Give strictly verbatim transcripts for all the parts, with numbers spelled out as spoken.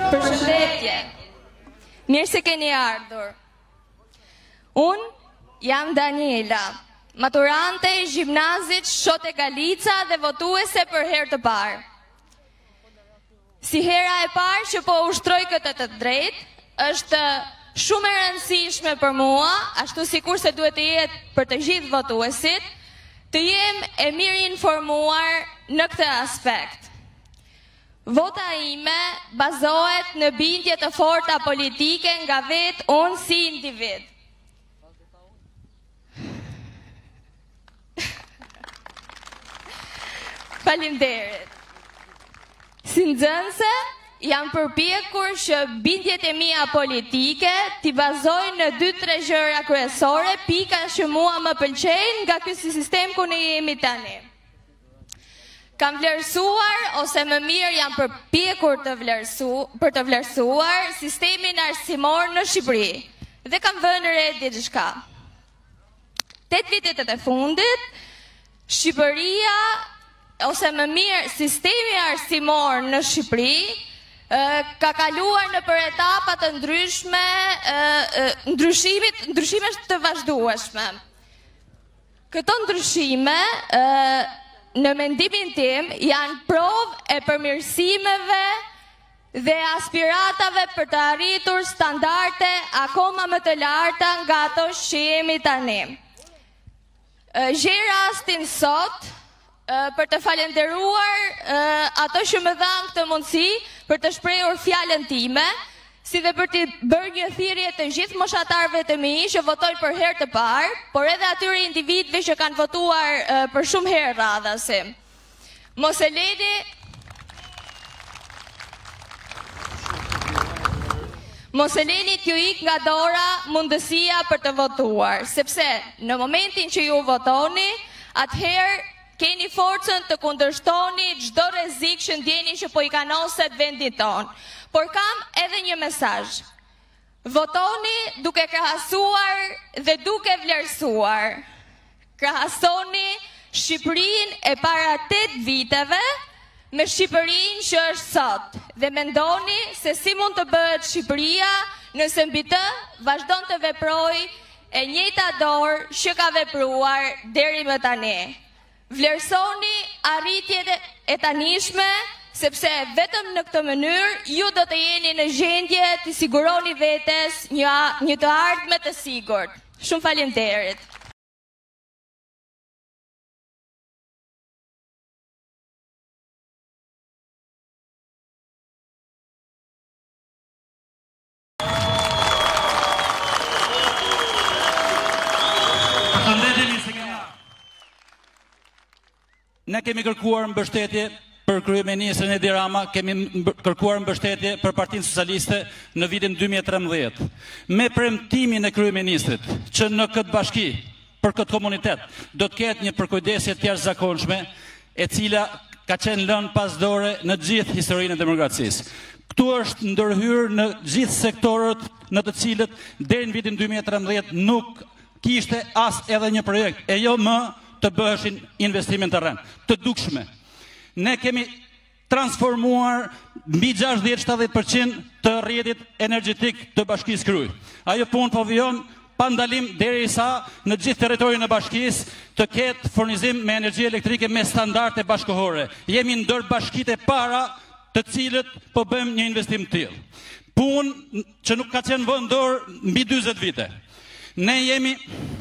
Përshëndetje. Mirë se keni ardhur. Unë jam Daniela, maturante e gjimnazit Shote Galica dhe votuese për herë të parë. Si hera e parë që po ushtroj këtë të drejtë, është shumë e rëndësishme për mua, ashtu sikur se duhet të jetë për të gjithë votuesit, të jem e mirë informuar në këtë aspekt. Vota ime bazohet në bindje të forta politike nga vetë unë si individ. Faleminderit. Si nxënëse, jam përpjekur që bindjet e mia politike t'i bazoj në dy tre gjëra kryesore, pika që mua më pëlqejnë nga ky sistem ku ne jemi tani. Kam vlerësuar, ose më mirë jam përpjekur të vlerësu, për të vlerësuar sistemin arsimor në Shqipëri. Dhe kam vënë re diçka. Tet vitet e fundit, Shqipëria, ose më mirë sistemi arsimor në Shqipëri, ka kaluar në për etapa të ndryshme, ndryshimit, ndryshime të vazhdueshme. Këto ndryshime, në mendimin tim, janë provë e përmirësimeve dhe aspiratave për të arritur standarde akoma më të larta nga ato që jemi tani. Gjej rastin sot për të falenderuar ato që më dhanë këtë mundësi për të shprehur fjalën time, si dhe për të bërë një thirrje të gjithë moshatarëve të mi që votojnë për herë të parë, por edhe atyre individëve që kanë votuar për shumë herë radhasi. Mos e leni Mos e leni t'ju ik nga dora mundësia për të votuar, sepse në momentin që ju votoni, atëherë keni forcën të kundërshtoni çdo rrezik që ndjeni që po i kanoset vendit tonë. Por kam edhe një mesazh. Votoni duke krahasuar dhe duke vlerësuar. Krahasoni Shqipërinë e para tetë viteve me Shqipërinë që është sot dhe mendoni se si mund të bëhet Shqipëria nëse mbi të vazhdon të veprojë e njëjta dorë që ka vepruar deri më tani. Vlerësoni arritjet e tanishme, sepse vetëm në këtë mënyrë ju do të jeni në gjendje të siguroni vetes një, një të ardhme të sigurt. Shumë faleminderit. Ne kemi kërkuar mbështetje për kryeministrin Edi Rama, kemi kërkuar mbështetje për Partinë Socialiste në vitin dy mijë e trembëdhjetë. Me premtimin e kryeministrit që në këtë bashki, për këtë komunitet, do të ketë një përkujdesje të jashtëzakonshme, e cila ka qenë lënë pas dore në gjithë historinë e demokracisë. Ktu është ndërhyrë në gjithë sektorët në të cilët deri në vitin dy mijë e trembëdhjetë nuk kishte as edhe një projekt, e jo më të bëheshin investime në terren, të dukshme. Ne kemi transformuar mbi gjashtëdhjetë deri në shtatëdhjetë përqind të rrjetit energjetik të Bashkisë Krujë. Ajo punë po vjen pa ndalim derisa në gjithë territorin e bashkisë të ketë furnizim me energji elektrike me standarde bashkëkohore. Jemi ndër bashkitë e para të cilët po bëjmë një investim të tillë. Punë që nuk ka qenë vënë dorë mbi dyzet vite. Ne jemi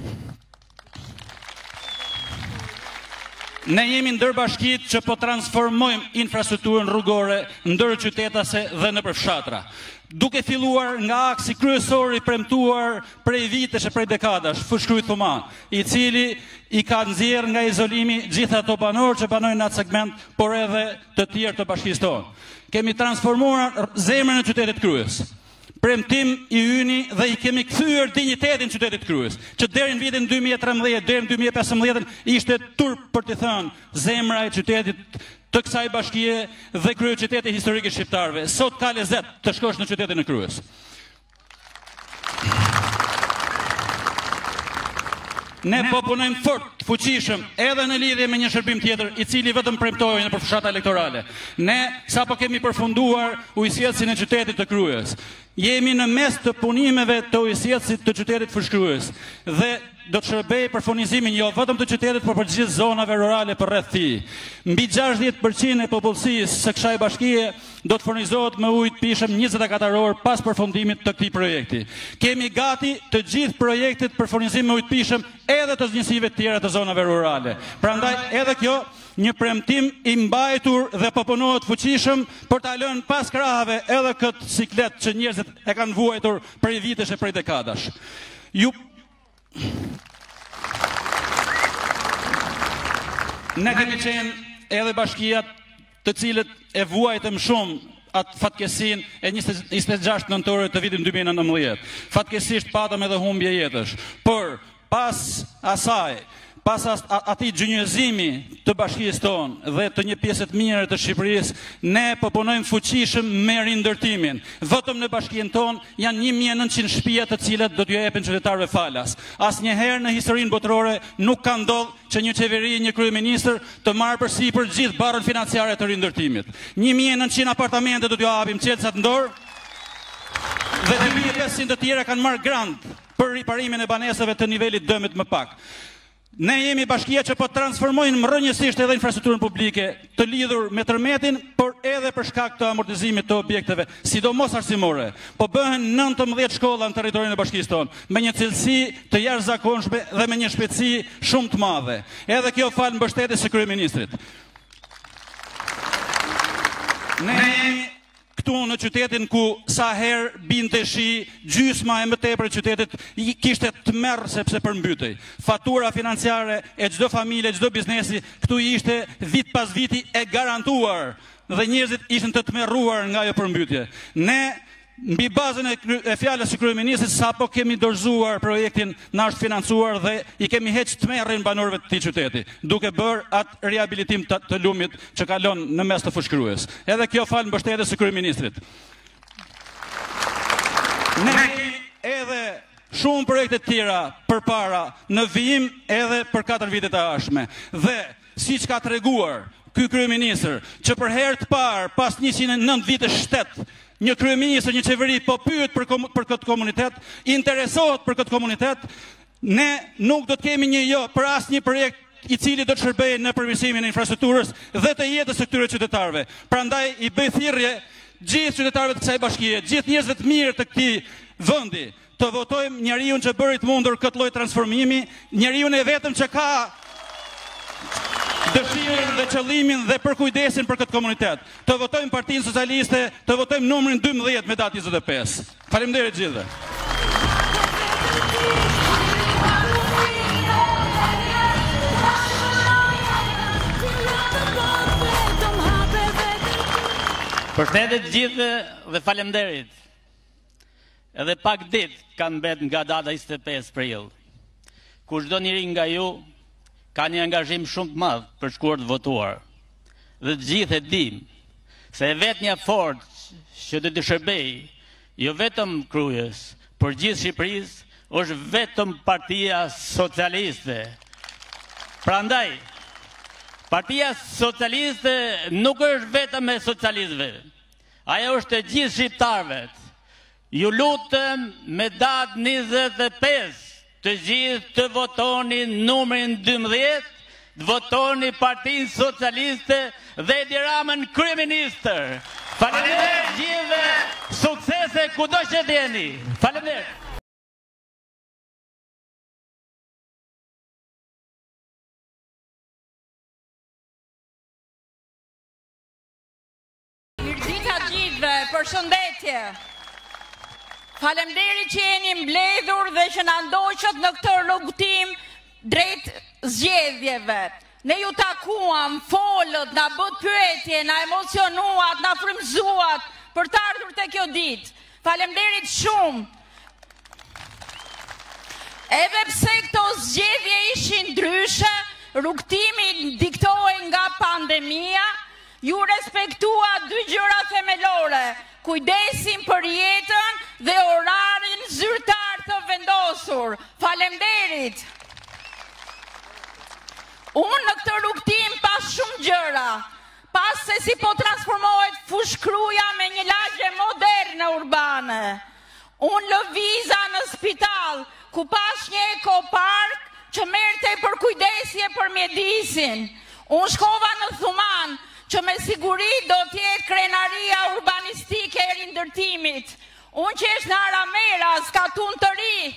Ne jemi ndër bashkitë që po transformojmë infrastrukturën rrugore ndër qytetase dhe në përfshatra. Duke filluar nga aksi kryesor i premtuar prej vitesh e prej dekadash, Fushkryj Thuman, i cili i ka nxjerrë nga izolimi gjithë ato banorë që banojnë në atë segment, por edhe të tjerë të bashkisë tonë. Kemi transformuar zemrën e qytetit Kryes. Premtim i yni dhe i kemi kthyer dinjitetin qytetit Kryes, që deri në vitin dy mijë e trembëdhjetë, deri në dy mijë e pesëmbëdhjetë ishte turp për të thënë zemra e qytetit të kësaj bashkie dhe kryeqyteti historik i shqiptarëve. Sot ka lezet të shkosh në qytetin e Kryes. Ne po punojmë fort, fuqishëm, edhe në lidhje me një shërbim tjetër, i cili vetëm premtohej në për fshata elektorale. Ne sapo kemi përfunduar ujësjellësin e qytetit të Kryes. Jemi në mes të punimeve të ujësjellësit të qytetit Fushkryes dhe do të shërbej për furnizimin jo vetëm të qytetit, por për gjithë zonave rurale përreth tij. Mbi gjashtëdhjetë përqind e popullsisë së kësaj bashkie do të furnizohet me ujë të pishëm njëzet e katër orë pas përfundimit të këtij projekti. Kemi gati të gjithë projektet për furnizim me ujë të pishëm edhe të zgjënësive të tjera të zonave rurale. Prandaj edhe kjo një premtim i mbajtur dhe po punohet fuqishëm për ta lënë pas krahave edhe këtë siklet që njerëzit e kanë vuajtur prej vitesh e prej dekadash. Ju Ne kemi qenë edhe bashkiat të cilët e vuajtëm shumë atë fatkesin e njëzet e gjashtë nëntore të vitin dy mijë e nëntëmbëdhjetë. Fatkesisht patëm edhe humbje jetësh, por pas asaj, pas atij gjynjëzimi të bashkisë tonë dhe të një pjesë të mirë të Shqipërisë, ne po punojmë fuqishëm me rindërtimin. Vetëm në bashkinë tonë janë një mijë e nëntëqind shtëpia të cilat do t'ju jepen qytetarëve falas. Asnjëherë në historinë botërore nuk ka ndodhur që një qeveri, një kryeministër të marrë përsipër gjithë barrën financiare të rindërtimit. një mijë e nëntëqind apartamente do t'ju japim qelësat në dorë dhe dy mijë e pesëqind të tjera kanë marrë grant për riparimin e banesave të nivelit dëmit më pak. Ne jemi bashkia që po transformojnë rrënjësisht edhe infrastrukturën publike të lidhur me tërmetin, por edhe për shkak të amortizimit të objekteve, sidomos arsimore. Po bëhen nëntëmbëdhjetë shkolla në territorin e bashkisë tonë, me një cilësi të jashtëzakonshme dhe me një shpejtësi shumë të madhe. Edhe kjo fal mbështetjes së kryeministrit. Ne jemi këtu në qytetin ku sa herë binte shi, gjysma e më tepër e qytetit kishte tmerr sepse përmbytej. Fatura financiare e çdo familje, çdo biznesi këtu ishte vit pas viti e garantuar dhe njerëzit ishin të tmerruar nga ajo përmbytje. Ne mbi bazën e fjalës së kryeministit sapo kemi dorëzuar projektin, na është financuar dhe i kemi heq tmerrin banorëve të këtij qyteti, duke bërë atë riabilitim të, të lumit që kalon në mes të Fushkryes. Edhe kjo fal mbështetjes së kryeministrit. Ne kemi edhe shumë projekte të tjera përpara në vijim edhe për katër vitet e ardhshme. Dhe siç ka treguar ky kryeministër, që për herë të parë pas njëqind e nëntë vitesh shtet një kryeministër, një qeveri po pyet për, kom, për këtë komunitet, interesohet për këtë komunitet, ne nuk do të kemi një jo për asnjë një projekt i cili do të shërbejë në përmirësimin e infrastrukturës dhe të jetës së këtyre qytetarëve. Prandaj i bëj thirrje gjithë qytetarëve të kësaj bashkie, gjithë njerëzve të mirë të këtij vendi, të votojmë njeriu që bëri të mundur këtë lloj transformimi, njeriu e vetëm që ka dëshirën dhe qëllimin dhe përkujdesin për këtë komunitet. Të votojmë Partinë Socialiste, të votojmë numrin dymbëdhjetë me datë njëzet e pesë. Faleminderit gjithëve. Përshëndetje gjithë dhe faleminderit. Edhe pak ditë kanë mbet nga data njëzet e pesë prill. Kushdo njeri nga ju ka një angazhim shumë të madh për shkuar të votuar. Dhe të gjithë e dim se e vetë një fort që do të shërbej jo vetëm Kryes, por gjithë Shqipërisë, është vetëm Partia Socialiste. Prandaj, Partia Socialiste nuk është vetëm e socialistëve. Ajo është e gjithë shqiptarëve. Ju lutem me datë njëzet e pesë të gjithë të votoni numrin dymbëdhjetë, të votoni Partinë Socialiste dhe Edi Ramën kryeministër. Faleminderit gjithëve, suksese kudo që jeni. Faleminderit. Mirëdita gjithëve, përshëndetje. Faleminderit që jeni mbledhur dhe që na ndoqët në këtë rrugtim drejt zgjedhjeve. Ne ju takuam, folët, na bët pyetje, na emocionuat, na frymëzuat për të ardhur te kjo ditë. Faleminderit shumë. Edhe pse këto zgjedhje ishin ndryshe, rrugtimi diktohej nga pandemia, ju respektua dy gjëra themelore: kujdesin për jetën dhe orarin zyrtar të vendosur. Faleminderit. Unë në këtë rrugtim pas shumë gjëra, pas se si po transformohet fushkruja me një lagje moderne urbane. Unë lëviza në spital, ku pas një ekopark që merte për kujdesje për mjedisin. Unë shkova në Thuman, që me siguri do t'jetë krenaria urbanistike e rindërtimit. Unë që është në Aramera, s'ka tun të ri,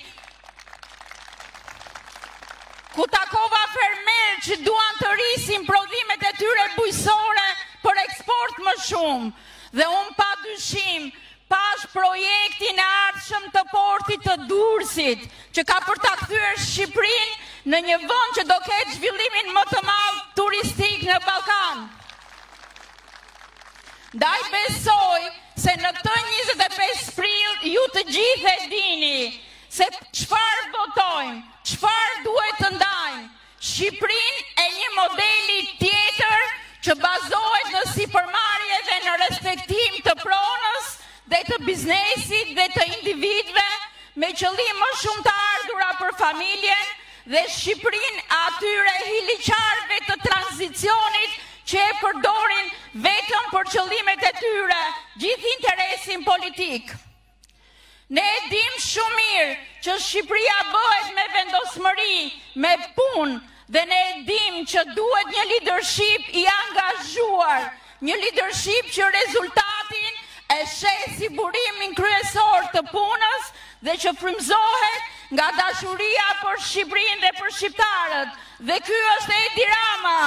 ku takova fermer që duan të rrisin prodhimet e tyre bujësore për eksport më shumë. Dhe unë pa dyshim, pash projektin e ardhshëm të portit të Durrësit, që ka për ta kthyer Shqipërinë në një vend që do ketë zhvillimin më të madh turistik në Ballkan. Ndaj besoj se në këtë njëzet e pesë prill ju të gjithë e dini se çfarë votojmë, çfarë duhet të ndajmë. Shqipërinë e një modeli tjetër që bazohet në sipërmarrje dhe në respektim të pronës dhe të biznesit dhe të individëve me qëllim më shumë të ardhura për familjen dhe Shqipërinë atyre hiliqarëve të tranzicionit që e përdorin vetëm për qëllimet e tyre, gjithë interesin politik. Ne e dim shumë mirë që Shqipëria bëhet me vendosmëri, me punë, dhe ne e dim që duhet një leadership i angazhuar, një leadership që rezultatin e sheh si burimin kryesor të punës dhe që frymëzohet nga dashuria për Shqipërinë dhe për shqiptarët. Dhe ky është Edi Rama.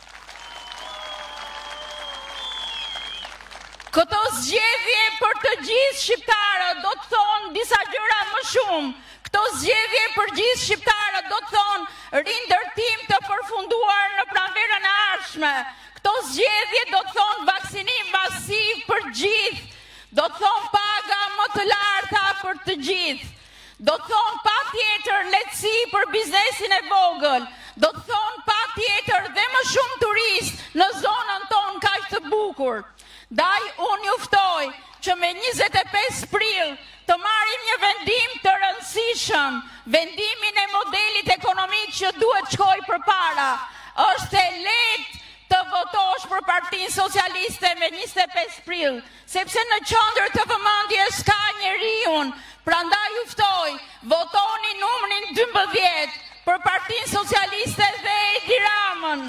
Këto zgjedhje për të gjithë shqiptarët do të thonë disa gjëra më shumë. Këto zgjedhje për gjithë shqiptarët do të thonë rindërtim të përfunduar në pranverën e ardhshme. Këto zgjedhje do të thonë vaksinim masiv për gjithë. Do të thonë paga më të larta për të gjithë. Do të thonë pa tjetër lehtësi për biznesin e vogël. Do të thonë pa tjetër dhe më shumë turist në zonën tonë kaq të bukur. Daj unë juftoj që me njëzet e pesë prill të marrim një vendim të rëndësishëm, vendimin e modelit ekonomik që duhet shkoj përpara. Është e lehtë të votosh për Partinë Socialiste me njëzet e pesë prill, sepse në qendër të vëmendjes ka njeriu. Prandaj juftoj, votoni numrin dymbëdhjetë për Partinë Socialiste dhe Edi Ramën.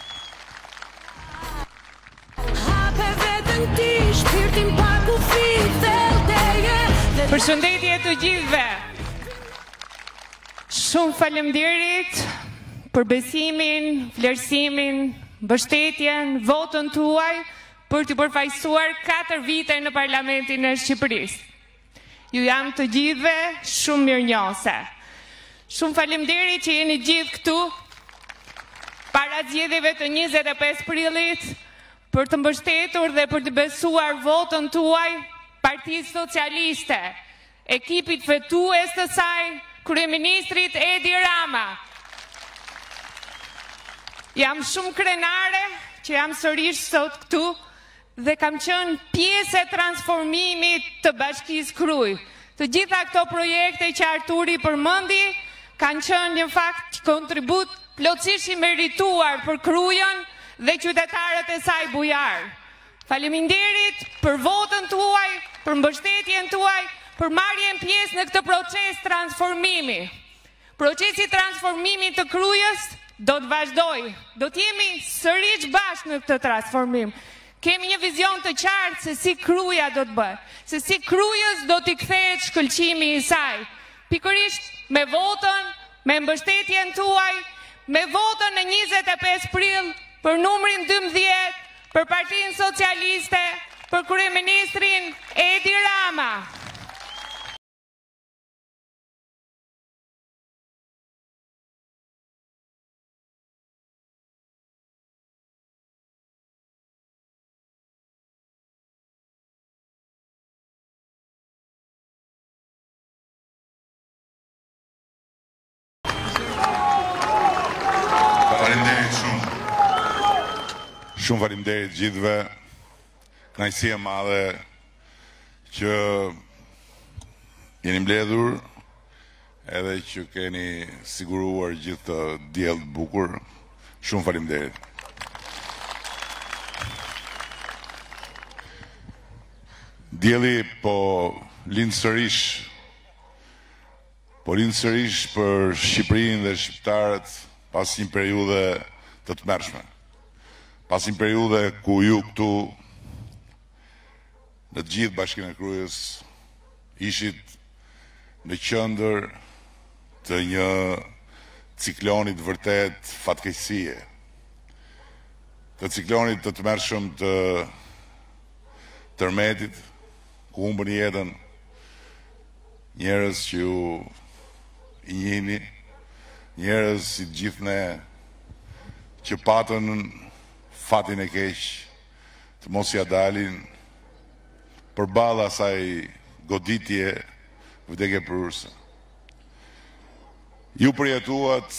Përshëndetje të gjithëve. Shumë faleminderit për besimin, vlerësimin, mbështetjen, votën tuaj për të përfaqësuar katër vite në Parlamentin e Shqipërisë. Ju jam të gjithëve shumë mirënjohëse. Shumë faleminderit që jeni gjithë këtu para zgjedhjeve të njëzet e pesë prillit për të mbështetur dhe për të besuar votën tuaj Partisë Socialiste, ekipit fitues të saj, kryeministrit Edi Rama. Jam shumë krenare që jam sërish sot këtu dhe kam qenë pjesë e transformimit të Bashkisë Kruj. Të gjitha këto projekte që Arturi përmendi kanë qenë një fakt kontribut plotësisht i merituar për Krujën dhe qytetarët e saj bujar. Faleminderit për votën tuaj, për mbështetjen tuaj, për marrjen pjesë në këtë proces transformimi. Procesi transformimit të Krujës do të vazhdoj. Do të jemi sërish bashkë në këtë transformim. Kemi një vizion të qartë se si Kruja do të bëhet, se si Krujës do t'i kthehet shkëlqimi i saj. Pikërisht me votën, me mbështetjen tuaj, me votën në njëzet e pesë prill për numrin dymbëdhjetë, për Partinë Socialiste, për kryeministrin Edi Rama. Faleminderit shumë. Shumë faleminderit gjithëve. Kënaqësi e madhe që jeni mbledhur edhe që keni siguruar gjithë të diell të bukur Shumë faleminderit. Dielli po lind sërish, po lind sërish për Shqipërinë dhe shqiptarët pas një periudhe të tmerrshme. Pas një periudhe ku ju këtu në të gjithë Bashkinë e Krujës ishit në qendër të një ciklonit vërtet fatkeqësie, të ciklonit të tmerrshëm të tërmetit, ku humbën jetën njerëz që ju i njihni, njerëz si të gjithë ne që patën fatin e keq të mos ia dalin përballë asaj goditje vdekje prurse. Ju përjetuat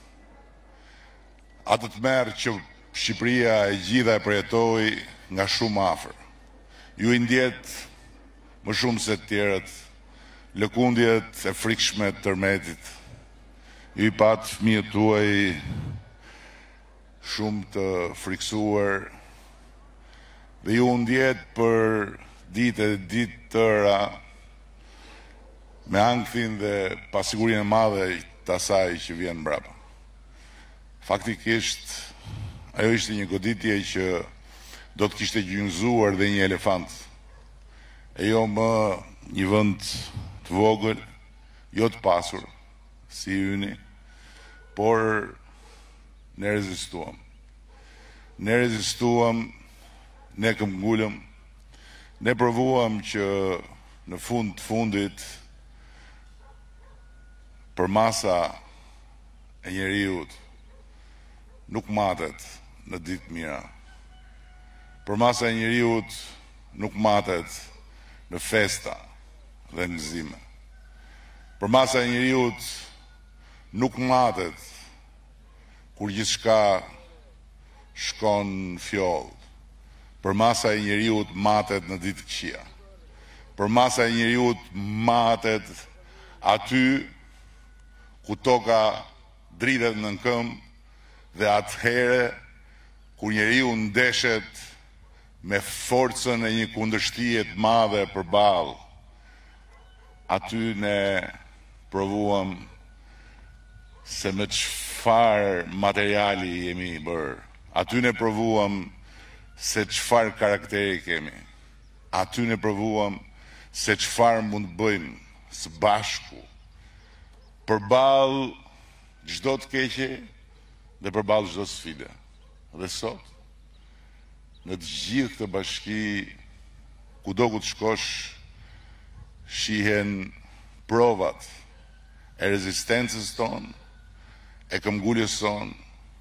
atë tmerr që Shqipëria e gjitha e përjetoi nga shumë afër. Ju i ndjet më shumë se të tjerët lëkundjet e frikshme të tërmetit. Ju i pat fëmijët tuaj shumë të friksuar dhe ju ndjet për ditë e ditë tëra me ankthim dhe pasigurinë e madhe të asaj që vjen mbrapa. Faktikisht, ajo ishte një goditje që do të kishte gjynjëzuar dhe një elefant, e jo më një vend të vogël, jo të pasur, si yni, por ne rezistuam. Ne rezistuam, ne këmbgulëm, ne provuam që në fund të fundit për masa e njeriut nuk matet në ditë mira. Për masa e njeriut nuk matet në festa dhe në gëzime. Për masa e njeriut nuk matet kur gjithçka shkon në fjoll. Për masa e njeriut matet në ditë këqija. Për masa e njeriut matet aty ku toka dritet në këmbë dhe atëhere kur njeriu ndeshet me forcën e një kundërshtie të madhe përballë. Aty ne provuam se me çfarë materiali jemi bërë. Aty ne provuam se çfarë karakteri kemi. Aty ne provuam se çfarë mund të bëjmë së bashku përballë çdo të keqe dhe përballë çdo sfide. Dhe sot, në të gjithë këtë bashki, kudo ku të shkosh, shihen provat e rezistencës tonë, e këmbguljes sonë,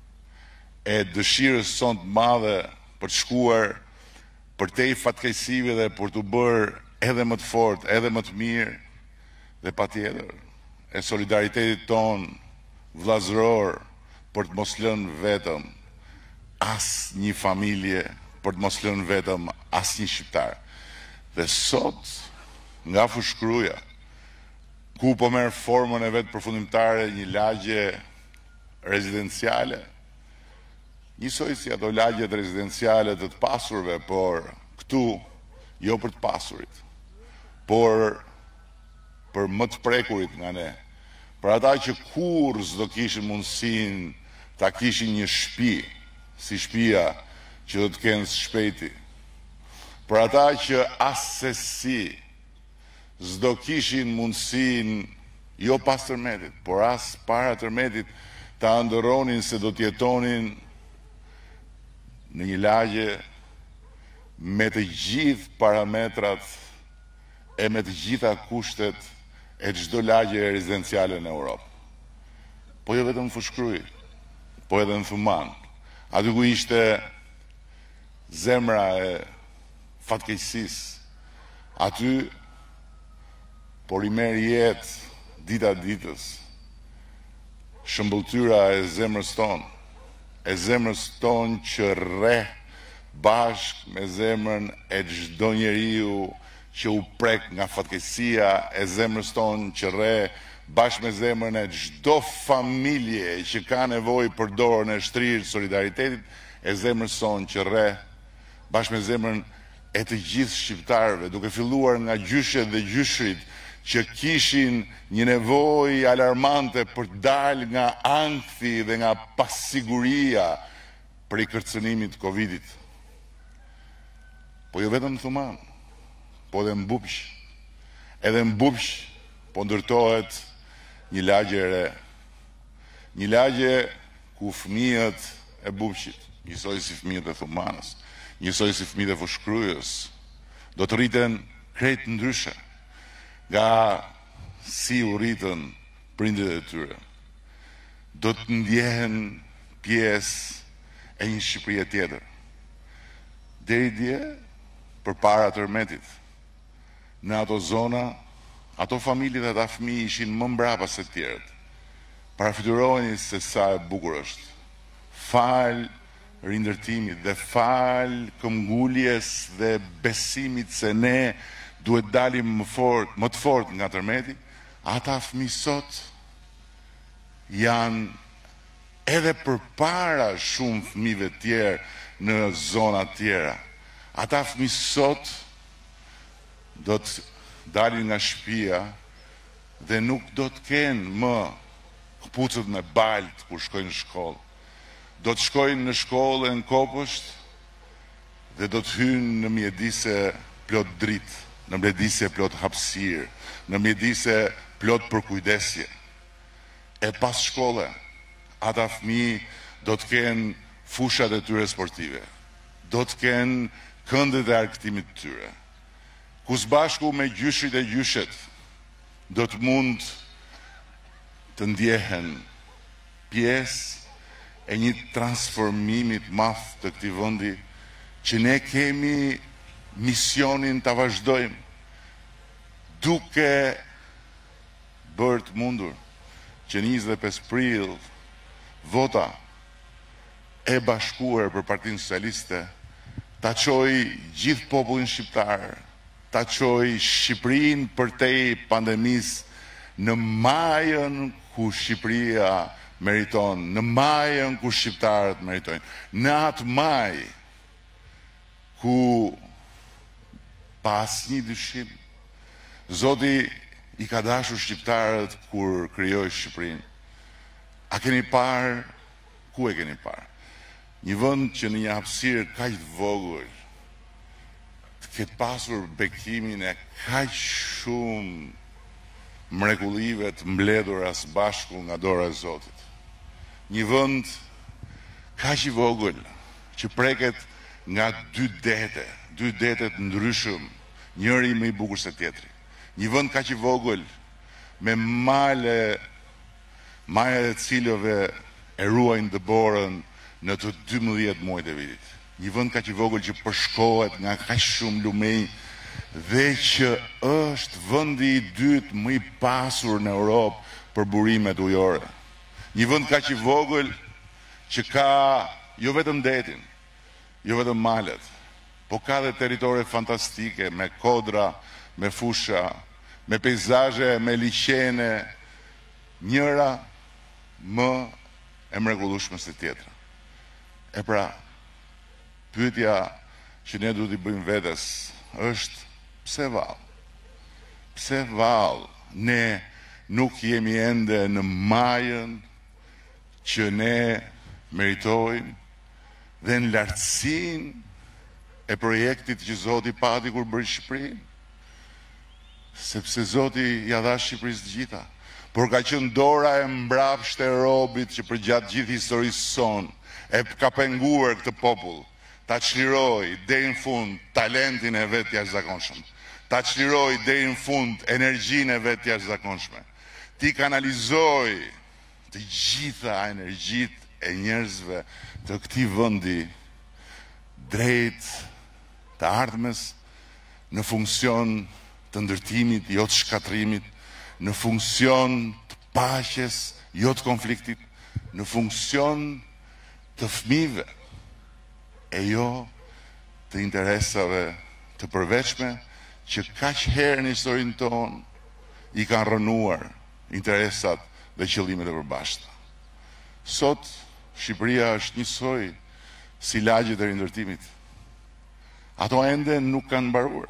e dëshirës sonë të madhe për të shkuar përtej fatkeqësive dhe për të bërë edhe më të fortë, edhe më të mirë, dhe patjetër e solidaritetit tonë vllazëror për të mos lënë vetëm as një familje, për të mos lënë vetëm as një shqiptar. Dhe sot, nga Fushkruja, ku po merr formën e vetë përfundimtare një lagje rezidenciale, njësoj si ato lagjet rezidenciale të të pasurve, por këtu jo për të pasurit, por për më të prekurit nga ne, për ata që kur s'do kishin mundësin ta kishin një shtëpi, si shtëpia që do të kenë së shpejti, për ata që asesi s'do kishin mundësin, jo pas tërmetit, por as para tërmetit, ta ndëronin se do t'jetonin në një lagje me të gjithë parametrat e me të gjitha kushtet e çdo lagje rezidenciale në Europë. Po jo vetëm në Fushkruj, po edhe në Thuman, aty ku ishte zemra e fatkeqësisë, aty por i merr jetë dita ditës, shëmbëltyra e zemrës tonë, e zemrës tonë që rre bashk me zemrën e çdo njeriu që u prek nga fatkeqësia, e zemrës tonë që rre bashkë me zemrën e çdo familje që ka nevojë për dorën e shtrirë solidaritetit, e zemrën son që rre, bashkë me zemrën e të gjithë shqiptarëve, duke filluar nga gjyshet dhe gjyshrit që kishin një nevojë alarmante për dalë nga ankthi dhe nga pasiguria për i kërcënimit të Covidit. Po jo vetëm thuman, po edhe mbupsh. Edhe mbupsh po ndërtohet një lagje e re. Një lagje ku fëmijët e bupshit, njësoj si fëmijët e thumanës, njësoj si fëmijët e fushkrujës, do të rriten krejt ndryshe nga si u rritën prindit e tyre. Do të ndjehen pjesë e një Shqipërie tjetër. Deri dje, për para tërmetit, në ato zona, ato familje dhe ata fëmijë ishin më mbrapa se tjerët. Parafituroheni se sa e bukur është. Fal rindërtimit dhe fal këmbguljes dhe besimit se ne duhet dalim më fort, më të fort nga tërmeti, ata fëmijë sot janë edhe përpara shumë fëmijëve tjerë në zona tjera. Ata fëmijë sot do të dalin nga shtëpia dhe nuk do të kenë më këpucët me balt kur shkojnë në shkollë. Do të shkojnë në shkollë në kopësht dhe do të hynë në mjedise plot dritë, në mjedise plot hapësirë, në mjedise plot përkujdesje. E pas shkolle, ata fëmijë do të kenë fushat e tyre sportive, do të kenë këndet e argëtimit të tyre, ku së bashku me gjyshrit e gjyshet do të mund të ndjehen pjesë e një transformimit madh të këtij vendi që ne kemi misionin ta vazhdojmë duke bërë të mundur që njëzet e pesë prill vota e bashkuar për Partinë Socialiste ta çojë gjithë popullin shqiptar, ta çojë Shqipërinë përtej pandemisë në majën ku Shqipëria meriton, në majën ku shqiptarët meritojnë, në atë majë ku pas një dyshim Zoti i ka dashur shqiptarët kur krijoi Shqipërinë. A keni parë, ku e keni parë? Një vend që në një hapësirë kaq të vogël të ketë pasur bekimin e kaq shumë mrekullive të mbledhura së bashku nga dora e Zotit. Një vend kaq i vogël që preket nga dy dete, dy dete të ndryshëm, njëri më i bukur se tjetri. Një vend kaq i vogël me male, maja e cilëve e ruajnë dëborën në të dymbëdhjetë muajt e vitit. Një vend kaq i vogël që përshkohet nga kaq shumë lumej dhe që është vendi i dytë më i pasur në Europë për burimet ujore. Një vend kaq i vogël që ka jo vetëm detin, jo vetëm malet, po ka dhe territore fantastike me kodra, me fusha, me peizazhe, me liqene, njëra më e mrekullueshme se tjetra. E pra, pyetja që ne duhet i bëjmë vetes është pse vallë? Pse vallë ne nuk jemi ende në majën që ne meritojmë dhe në lartësinë e projektit që Zoti pati kur bëri Shqipërinë? Sepse Zoti ja dha Shqipërisë të gjitha, por ka qenë dora e mbrapsht e robit që përgjatë gjithë historisë sonë e ka penguar këtë popull, ta çliroi deri në fund talentin e vet jashtëzakonshëm, ta çliroi deri në fund energjinë e vet jashtëzakonshme, ti kanalizoi të gjitha energjitë e njerëzve të këtij vendi drejt të ardhmes në funksion të ndërtimit, jo të shkatrimit, në funksion të paqes, jo të konfliktit, në funksion të fëmijëve, e jo të interesave të përveçme që kaq herë në historinë tonë i kanë rënuar interesat dhe qëllimet e përbashkëta. Sot, Shqipëria është njësoj si lagjet e rindërtimit. Ato ende nuk kanë mbaruar.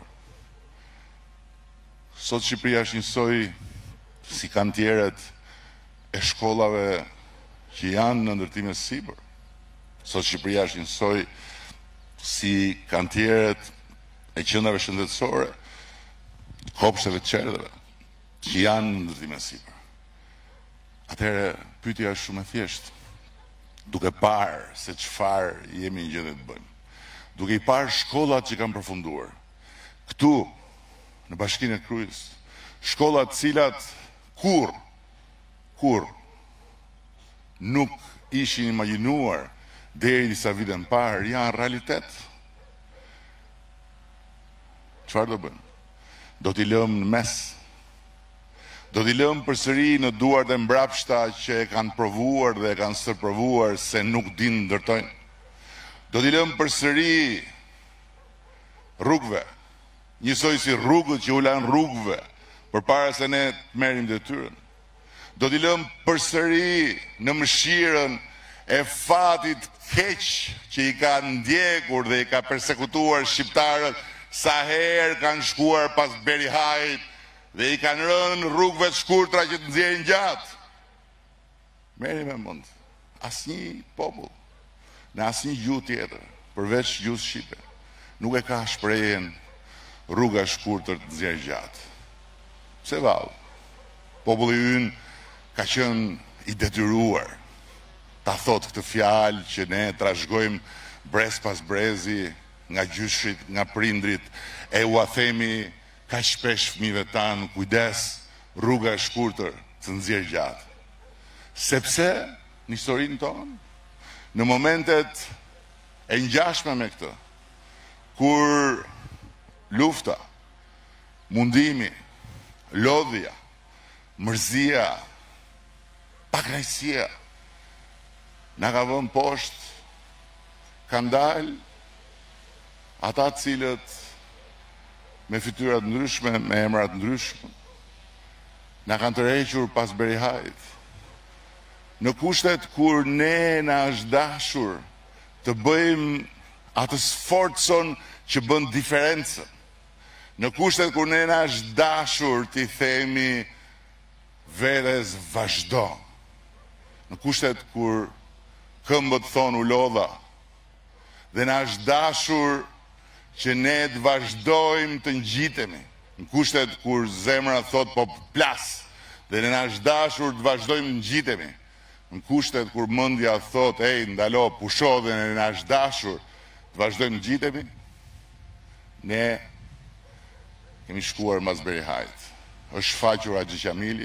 Sot Shqipëria është njësoj si kantierët e shkollave që janë në ndërtime sipër. Sot Shqipëria është njësoj si kantierët e qendrave shëndetësore, kopshteve të qerdheve, që janë në ndërtime sipër. Atëherë, pyetja është shumë e thjeshtë. Duke parë se çfarë jemi në gjendje të bëjmë, duke i parë shkollat që kanë përfunduar, këtu, në Bashkinë e Krujës, shkollat cilat kur, kur, nuk ishin imagjinuar deri disa vite më parë, janë realitet. Çfarë do bëjmë? Do t'i lëmë në mes. Do t'i lëmë përsëri në duart e mbrapshta që e kanë provuar dhe e kanë stërprovuar se nuk din ndërtojnë. Do t'i lëmë përsëri rrugëve, njësoj si rrugët që u lanë rrugëve përpara se ne të merrim detyrën. Do t'i lëmë përsëri në mëshirën e fatit keq që i ka ndjekur dhe i ka persekutuar shqiptarët sa herë kanë shkuar pas Berihajit dhe i kanë rënë rrugëve të shkurtra që të nxjerrin gjatë. Merri me mend, asnjë popull, në asnjë gjuhë tjetër, përveç gjuhës shqipe, nuk e ka shprehjen rruga e shkurtër të nxjerrë gjatë. Pse vallë? Populli ynë ka qenë i detyruar ta thotë këtë fjalë që ne trashëgojmë brez pas brezi, nga gjyshit, nga prindrit, e ua themi ka shpesh fëmijëve tanë, kujdes, rruga e shkurtër të nxjerrë gjatë. Sepse në historinë tonë, në momentet e ngjashme me këtë, kur lufta, mundimi, lodhja, mërzia, pakënaqësia na ka vënë poshtë, kanë dalë ata të cilët me fytyrat ndryshme, me emrat ndryshme, na kanë tërhequr pas Berihajit. Në kushtet kur ne na është dashur të bëjmë atë sforcon që bën diferencën. Në kushtet kur ne na është dashur t'i themi vetes vazhdo. Në kushtet kur këmbët thonë u lodha dhe na është dashur që ne të vazhdojmë të ngjitemi, në kushtet kur zemra thot po plas, dhe ne na është dashur të vazhdojmë të ngjitemi, në kushtet kur mendja thot ej ndalo pusho dhe ne na është dashur të vazhdojmë të ngjitemi, ne kemi shkuar mbas Berihajit. Është faqur Axhi Qamili,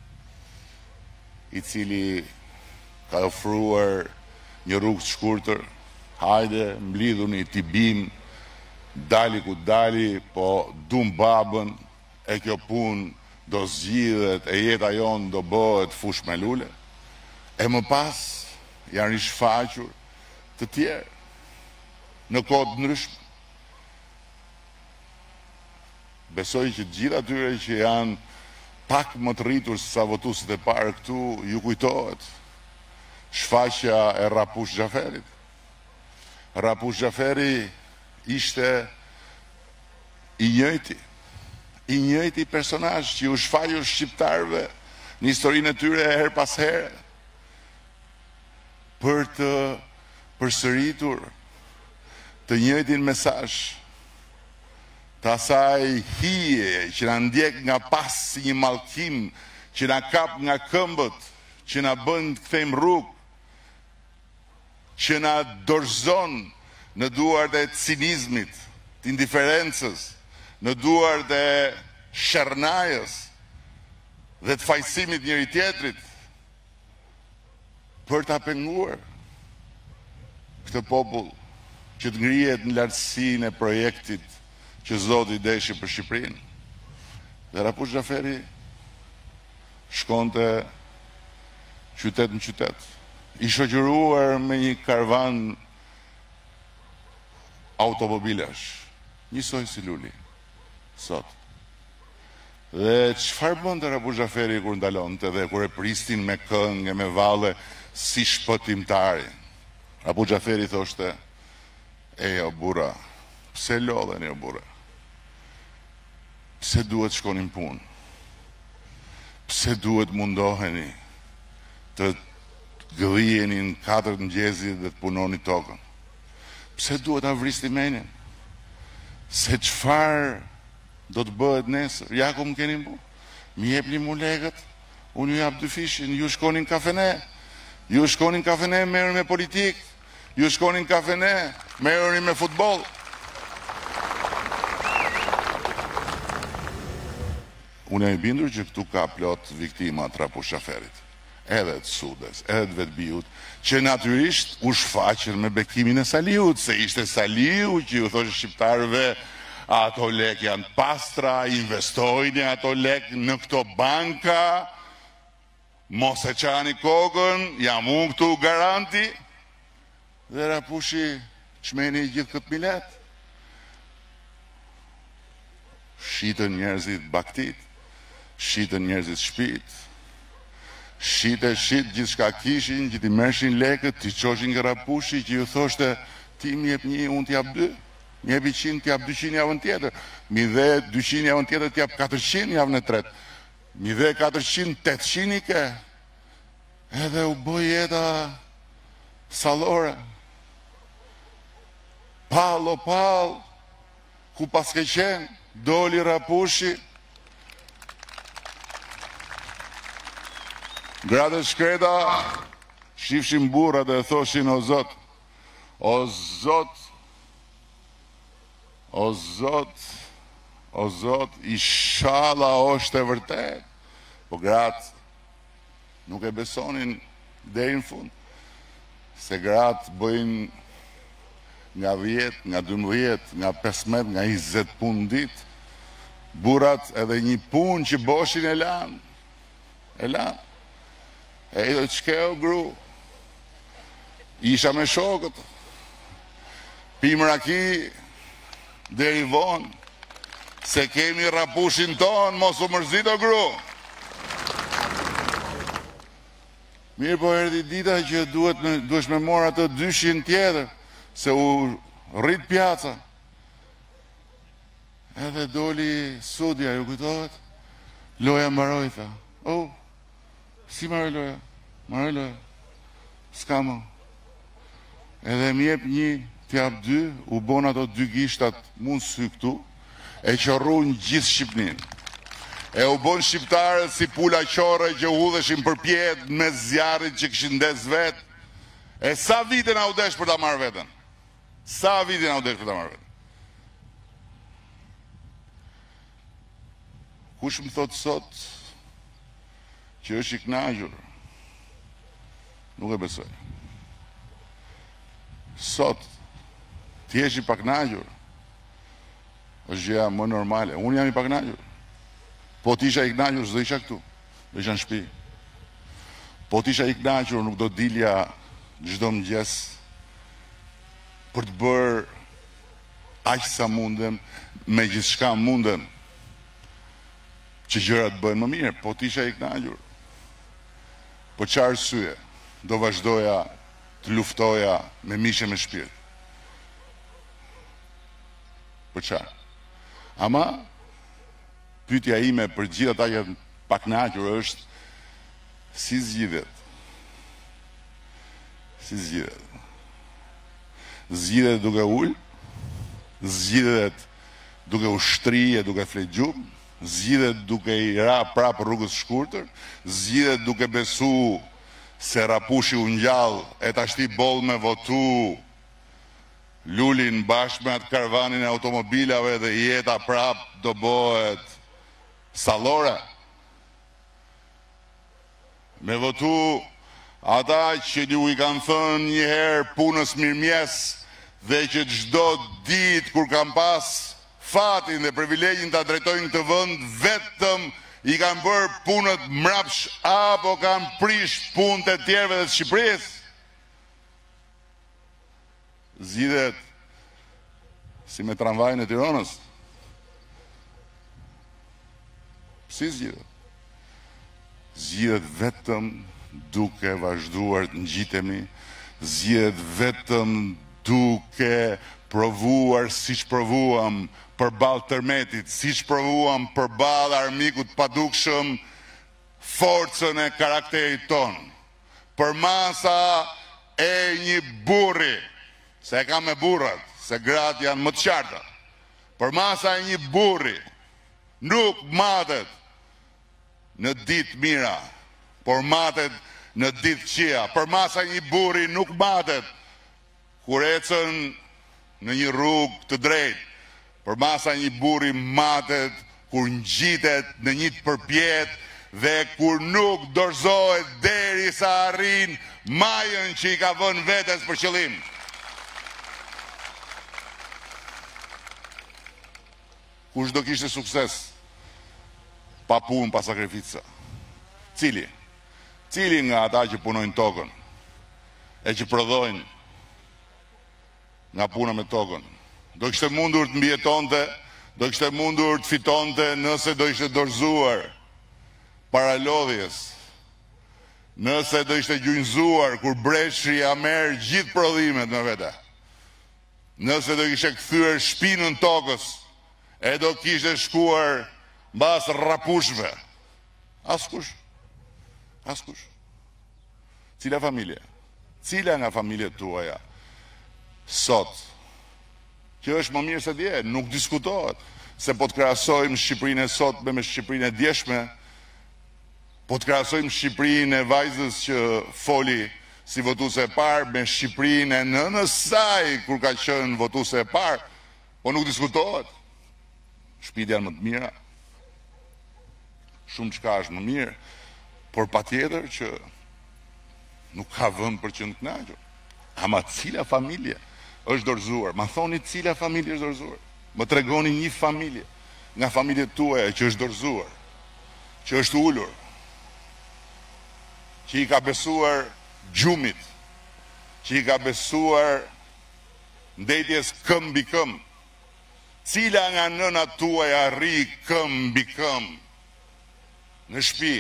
i cili ka ofruar një rrugë të shkurtër, hajde mblidhuni t'i bim, dali ku dali, po dum babën, e kjo punë do zgjidhet, e jeta jonë do bëhet fush me lule. E më pas janë rishfaqur të tjerë në kohë ndryshme. Besoj që gjithë atyre që janë pak më të rritur se sa votuesit e parë këtu, ju kujtohet shfaqja e Rapush Xhaferit. Rapush Xhaferi ishte i njëjti, i njëjti personazh që u shfaqur shqiptarëve në historinë e tyre her pas here, për të përsëritur të njëjtin mesazh të asaj hije që na ndjek nga pas si një mallkim, që na kap nga këmbët, që na bën të kthejmë rrugë, që na dorëzon në duart e cinizmit, të indiferencës, në duart e sharnajës dhe të fajsimit njëri tjetrit, për ta penguar këtë popull që të ngrihet në lartësinë e projektit që Zoti deshi për Shqipërinë. Dhe Rapush Xhaferi shkonte qytet në qytet, i shoqëruar me një karvan automobilash, njësoj si Luli sot. Dhe çfarë bënte Rabu Xhaferi kur ndalonte dhe kur e pristin me këngë, me valle si shpëtimtari. Rabu Xhaferi thoshte, e o burra, pse lodheni o burra? Pse duhet shkonin punë? Pse duhet mundoheni të gëdhijeni në katër mëngjesi dhe të punoni tokën? Pse duhet ta vristi menin? Se çfarë do të bëhet nesër? Ja ku më keni bu? Mi jepni mu legët, unë ju jap dy fishin, ju shkonin kafene, ju shkonin kafene, merrni me politikë, ju shkonin kafene, merrni me futboll. Unë e bindur që këtu ka plot viktima të Rabu Xhaferit, edhe të Sudes, edhe të Vetbiut, që natyrisht u shfaqën me bekimin e Saliut, se ishte Saliu që ju thoshte shqiptarëve, ato lek janë pastra, investojnë ato lek në këto banka, mos e qani kokën, jam unë këtu garanti, dhe Rapushi çmeni gjithë këtë milet. Shitën njerëzit baktit, shitën njerëzit shpit, shite, shit, gjithë shka kishin, që ti mershin lekët, ti qoshin nga Rapushi, që ju thoshte, ti mi jep një, unë t'jap dy, mi jep i qinë, t'jap dyqinë javën tjetër, mi dhe dyqinë javën tjetër, t'jap katërqinë javën e tretë, mi dhe katërqinë, tetëqinë i ke, edhe u bëj jeta sallore, pal o pal, ku pas ke qenë, doli Rapushi, gratë shkreta, shifshin burra dhe thoshin o Zot, o Zot, o Zot, o Zot, inshallah është e vërtet, po gratë nuk e besonin deri në fund, se gratë bëjnë nga dhjetë, nga dymbëdhjetë, nga pesëmbëdhjetë, nga njëzet punë ditë, burrat edhe një punë që boshin e lanë, e lanë. E i dhe qkeo gru, isha me shokët, pim raki deri vonë, se kemi Rapushin tonë, mos u mërzit o gru. Mirë po erdi dita që duhet me, duhesh me mora të dyshin tjetër, se u rrit pjaca. Edhe doli Sudja, ju kujtohet? Loja mbaroj, tha. Oh, si marrë loja? Marrë loja. S'ka më. Edhe mjep një, t'jap dy, u bon ato dy gishtat mund sy këtu, e qorru në gjithë Shqipnin. E u bon shqiptarët si pula qore që hudheshin për pjetë me zjarit që këshin ndes vetë. E sa vite na u desh për ta marrë vetën? Sa vite na u desh për ta marrë vetën? Kush më thotë sot që është i kënaqur? Nuk e besoj. Sot, ti jesh i pakënaqur, është gjëja më normale. Unë jam i pakënaqur. Po t'isha i kënaqur, s'do isha këtu, do isha në shtëpi. Po t'isha i kënaqur, nuk do dilja çdo mëngjes për të bërë aq sa mundem, me gjithçka mundem, që gjërat bëhen më mirë. Po t'isha i kënaqur. Po çfarë arsye do vazhdoja të luftoja me mishe me shpirt? Për çfarë? Ama pyetja ime për gjithë ata që pakënaqur është si zgjidhet? Si zgjidhet? Zgjidhet duke ul, zgjidhet duke u shtrije, duke flet gjumë, zgjidhet duke i ra prapë rrugës shkurtër, zgjidhet duke besu se Rapushi u ngjall e tashti boll me votu lulin bashkë me atë karavanin e automobilave dhe jeta prapë do bëhet sallore. Me votu ata që ju i kanë thënë njëherë punës mirëmjes dhe që çdo ditë kur kanë pas fatin dhe privilegjin ta drejtojnë këtë vend, vetëm i kanë bërë punët mrapsh apo kanë prish punët e tjerëve të Shqipërisë. Zgjidhet si me tramvajin e Tiranës. Si zgjidhet? Zgjidhet vetëm duke vazhduar të ngjitemi, zgjidhet vetëm duke provuar siç provuam përballë tërmetit, siç provuam përballë armikut padukshëm forcën e karakterit ton. Përmasa e një burri, se e kam me burrat, se gratë janë më të qarta. Përmasa e një burri nuk matet në ditë mira, por matet në ditë këqija. Përmasa e një burri nuk matet kur ecën në një rrugë të drejtë. Përmasa e një burri matet kur ngjitet në një të përpjet dhe kur nuk dorëzohet derisa arrin majën që i ka vënë vetes për qëllim. Kush do kishte sukses pa punë, pa sakrifica? Cili? Cili nga ata që punojnë tokën e që prodhojnë nga puna me tokën do kishte mundur të mbijetonte, do kishte mundur të fitonte nëse do ishte dorëzuar para lodhjes, nëse do ishte gjunjëzuar kur breshri ja merr gjithë prodhimet me vete, nëse do kishte kthyer shpinën tokës e do kishte shkuar mbas rapushve. Askush. Askush. Cila familje? Cila nga familjet tuaja sot, që është më mirë se dje, nuk diskutohet, se po të krahasojmë Shqipërinë e sotme me Shqipërinë e djeshme, po të krahasojmë Shqipërinë e vajzës që foli si votuese e parë me Shqipërinë e nënës saj kur ka qenë votuese e parë, po nuk diskutohet. Shtëpitë janë më të mira, shumë çka është më mirë, por patjetër që nuk ka vend për që në kënaqur. Ama cila familje është dorëzuar? Ma thoni cila familje është dorëzuar? Më tregoni një familje nga familjet tuaja që është dorëzuar, që është ulur, që i ka besuar gjumit, që i ka besuar ndetjes këmbë mbi këmbë. Cila nga nënat tuaja rri këmbë mbi këmbë në shtëpi?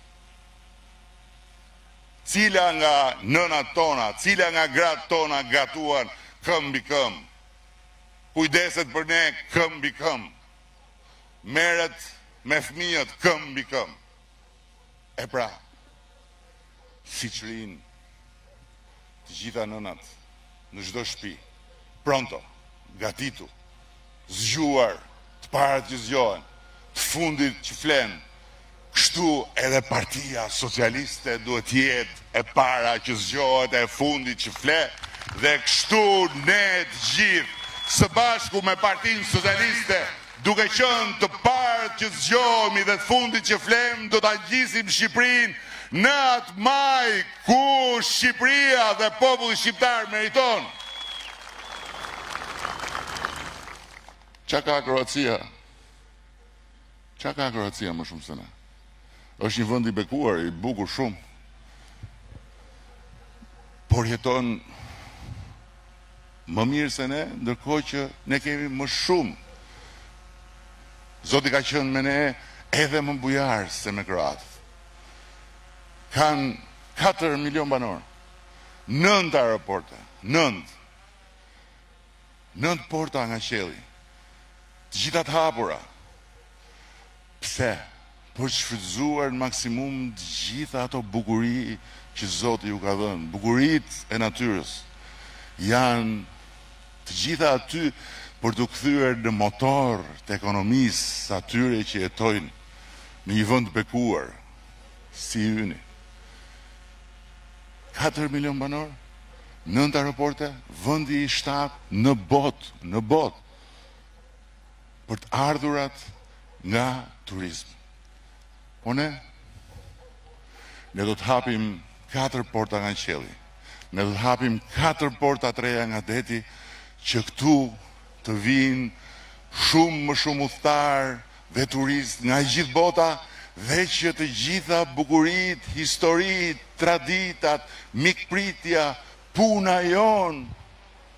Cila nga nënat tona, cila nga gratë tona gatuan këmbë mbi këmbë? Kujdeset për ne këmbë mbi këmbë? Merret me fëmijët këmbë mbi këmbë? E pra, siç rinë të gjitha nënat në çdo shtëpi, pronto, gatitu, zgjuar, të parat që zgjohen, të fundit që flenë, kështu edhe Partia Socialiste duhet jetë e para që zgjohet e fundit që fle, dhe kështu ne të gjithë së bashku me Partinë Socialiste, duke qenë të parë që zgjohemi dhe të fundit që flem, do ta ngjisim Shqipërinë në atë maj ku Shqipëria dhe populli shqiptar meriton. Qa ka Kroacia? Qa ka Kroacia më shumë se ne? Është një vend i bekuar, i bukur shumë, por jeton më mirë se ne, ndërkohë që ne kemi më shumë. Zoti ka qenë me ne edhe më bujar se me kroatët. Kanë katër milion banor, nënt aeroporte, nënt, nënt porta nga qielli, të gjitha të hapura. Pse? Për të shfrytzuar në maksimum të gjitha ato bukuri që Zoti ju ka dhënë, bukuritë e natyrës, janë të gjitha aty për të kthyer në motor të ekonomisë atyre që jetojnë në një vend të bekuar si yni. katër milion banor, nënt aeroporte, vendi i shtatë në botë, në botë, për të ardhurat nga turizmi. Po ne, ne do të hapim katër porta nga qielli, ne do të hapim katër porta të reja nga deti, që këtu të vinë shumë më shumë udhëtar dhe turist nga gjithë bota, dhe që të gjitha bukurit, historit, traditat, mikpritja, puna jon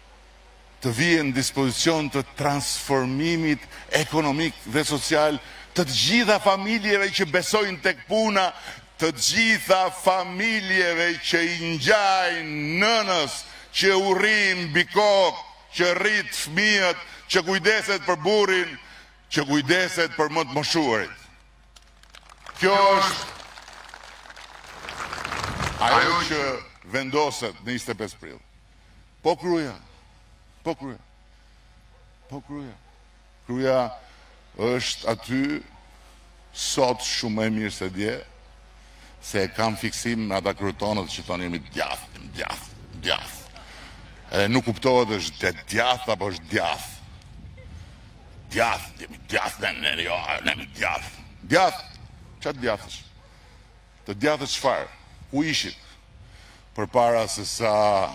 të vijen në dispozicion të transformimit ekonomik dhe social të gjitha familjeve që besojnë tek puna, të gjitha familjeve që i ngjajnë nënës, që urrin mbi kokë, që rrit fëmijët, që kujdeset për burrin, që kujdeset për më të moshuarit. Kjo është ajo që vendoset në njëzet e pesë prill. Po kruja, po kruja, po kruja. Kruja është aty sot shumë e mirë se dje, se e kam fiksim me ata kryetonët që thonë jemi djath, djath, djath. Edhe nuk kuptohet është djath apo është djath. Djath, jemi djath, ne ne jo, ne jemi djath. Djath, çfarë djathësh? Të djathësh çfarë? Ku ishit? Përpara se sa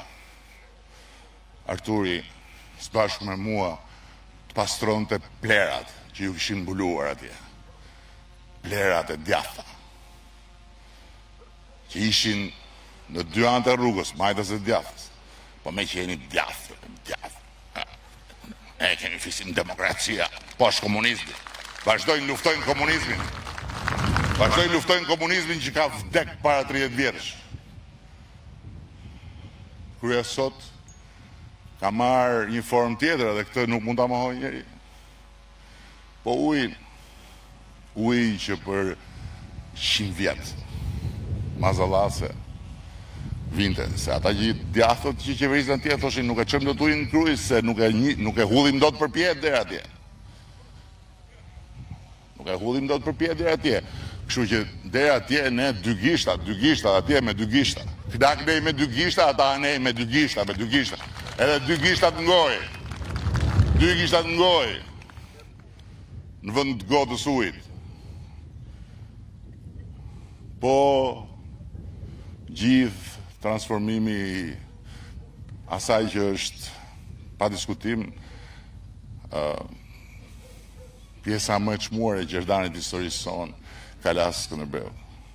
Arturi së bashku me mua të pastronte plerat që ju kishin mbuluar atje. Plerat e djatha. Që ishin në dy anët e rrugës, majtës e djathës. Po me që jeni djathë, djathë. E keni fisim demokracia, po është komunizmi. Vazhdojnë luftojnë komunizmin. Vazhdojnë luftojnë komunizmin që ka vdek para tridhjetë vjetësh. Kruja sot ka marrë një form tjetër dhe këtë nuk mund ta mohoj njeri. Po ujin, ujin që për qind vjetë, mazallase, vinte, se ata gjithë djathët që qeverisën tje thoshin nuk e qëmë do të ujin në krujë, se nuk e, një, nuk e hudhim do të përpjet dhe atje. Nuk e hudhim do të përpjet dhe atje. Kështu që dhe atje ne dy gishta, dy gishta, atje me dy gishta. Fidak nej me dy gishta, ata nej me dy gishta, me dy gishta. Edhe dy gishtat ngoj. Dy gishtat ngoj. Në vend të godës ujit. Po gjithë transformimi asaj që është pa diskutim uh, pjesa më e çmuar e gjerdanit historisë son, Kalas Skënderbeu.